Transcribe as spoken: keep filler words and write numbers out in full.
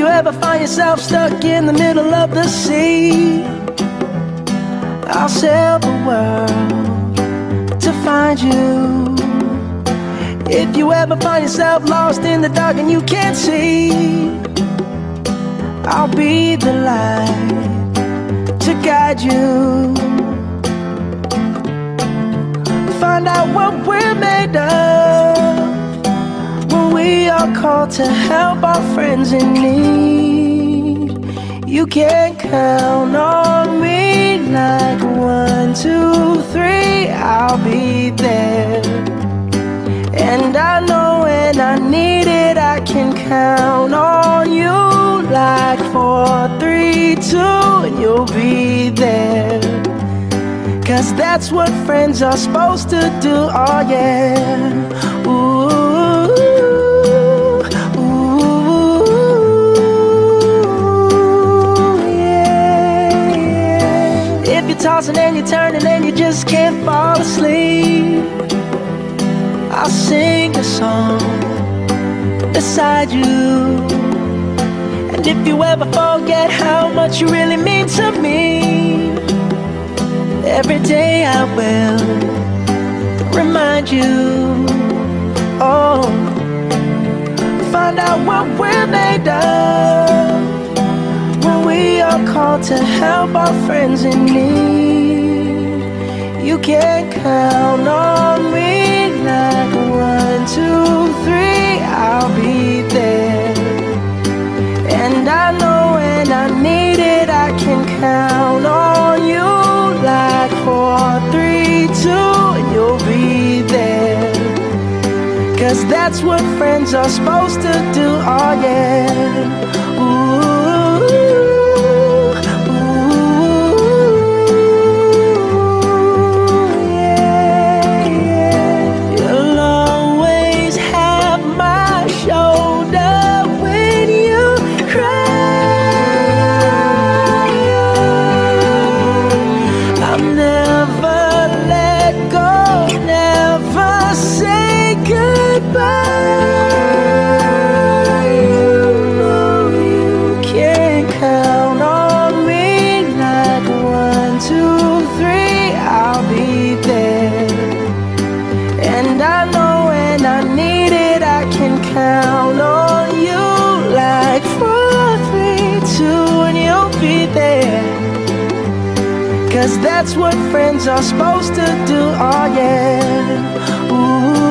you ever find yourself stuck in the middle of the sea, I'll sail the world to find you. If you ever find yourself lost in the dark and you can't see, I'll be the light to guide you. Find out what we're made of when we are called to help our friends in need. You can count on me like one, two, three, I'll be there. And I know when I need it, I can count on you like four, three, two, and you'll be there. Cause that's what friends are supposed to do, oh yeah. Ooh, ooh, yeah, yeah. If you're tossing and you're turning and you just can't fall asleep, I'll sing a song beside you. And if you ever forget how much you really mean to me, every day I will remind you. Oh, find out what we're made of when we are called to help our friends in need. You can count on me like one, two, three, I'll be there. And I know when I need it, I can count on you like four, three, two, and you'll be there. Cause that's what friends are supposed to do, oh yeah. Ooh, ooh, yeah, yeah. You'll always have my shoulder when you cry. I'll never let go, never say goodbye. You know you can count on me like one, two, three, I'll be there. And I know when I need it, I can count on you like four, three, two, and you'll be there. Cause that's what friends are supposed to do, oh yeah. Ooh.